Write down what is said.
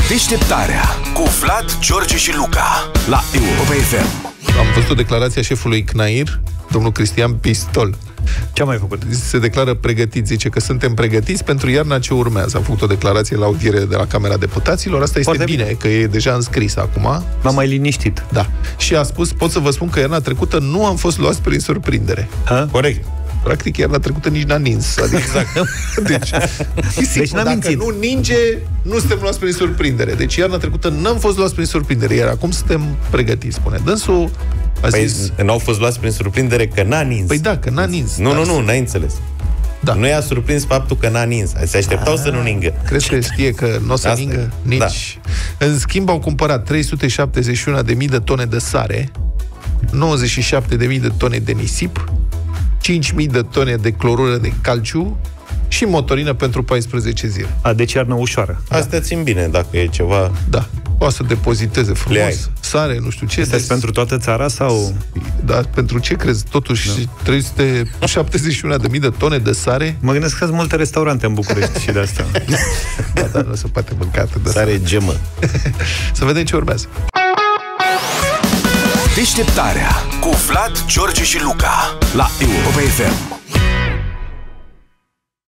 Deșteptarea cu Vlad, George și Luca la Europa FM. Am văzut o declarație a șefului CNAIR, domnul Cristian Pistol. Ce a mai făcut? Se declară pregătit, zice că suntem pregătiți pentru iarna ce urmează. Am făcut o declarație la audiere de la Camera Deputaților. Asta este bine, că e deja înscris acum. M-am mai liniștit. Da. Și a spus, pot să vă spun că iarna trecută nu am fost luați prin surprindere. Corect. Practic, iarna trecută nici n-a nins. Adică, exact. Deci n-a mințit. Dacă nu ninge, nu suntem luați prin surprindere. Deci iarna trecută n-am fost luați prin surprindere, iar acum suntem pregătiți, spune dânsul. N-au fost luați prin surprindere că n-a nins. Păi da, că n-a nins. Nu, n-ai înțeles. Da. Nu i-a surprins faptul că n-a nins. Se așteptau să nu ningă. Crezi că știe că nu o să ningă? Nici. Da. În schimb, au cumpărat 371.000 de tone de sare, 97.000 de tone de nisip, 5.000 de tone de clorură de calciu și motorină pentru 14 zile. Deci iarnă ușoară. Astea țin bine, dacă e ceva... Da. O să depoziteze frumos sare, nu știu ce. Este pentru toată țara sau... Da, pentru ce crezi? Totuși, 371.000 de tone de sare. Mă gândesc că sunt multe restaurante în București și de asta. Da, nu se poate mânca atât de sare gemă. Să vedem ce urmează. Deșteptarea cu Vlad, George și Luca la Europa FM.